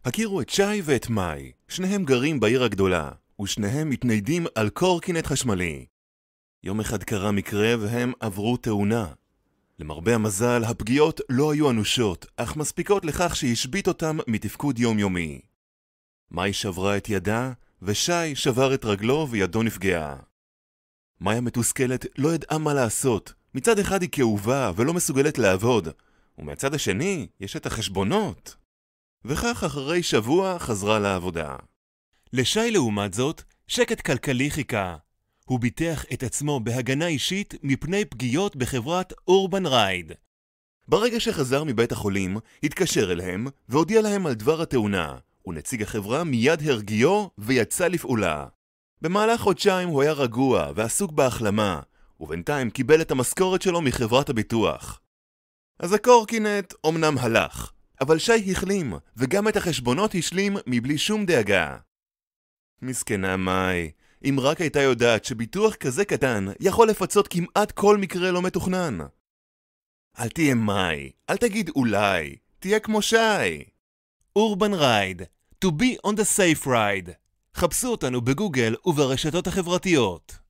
הכירו את שי ואת מאי, שניהם גרים בעיר הגדולה, ושניהם מתניידים על קורקינט חשמלי. יום אחד קרה מקרה והם עברו תאונה. למרבה המזל, הפגיעות לא היו אנושות, אך מספיקות לכך שהשבית אותם מתפקוד יומיומי. מאי שברה את ידה, ושי שבר את רגלו וידו נפגעה. מאי המתוסכלת לא ידעה מה לעשות. מצד אחד היא כאובה ולא מסוגלת לעבוד, ומהצד השני יש את החשבונות. וכך אחרי שבוע חזרה לעבודה. לשי לעומת זאת, שקט כלכלי חיכה. הוא ביטח את עצמו בהגנה אישית מפני פגיעות בחברת אורבן רייד. ברגע שחזר מבית החולים, התקשר אליהם והודיע להם על דבר התאונה, ונציג החברה מיד הרגיעו ויצא לפעולה. במהלך חודשיים הוא היה רגוע ועסוק בהחלמה, ובינתיים קיבל את המשכורת שלו מחברת הביטוח. אז הקורקינט אומנם הלך, אבל שי החלים, וגם את החשבונות השלים מבלי שום דאגה. מסכנה מאי, אם רק הייתה יודעת שביטוח כזה קטן יכול לפצות כמעט כל מקרה לא מתוכנן. אל תהיה מאי, אל תגיד אולי, תהיה כמו שי. אורבן רייד, to be on the safe ride. חפשו אותנו בגוגל וברשתות החברתיות.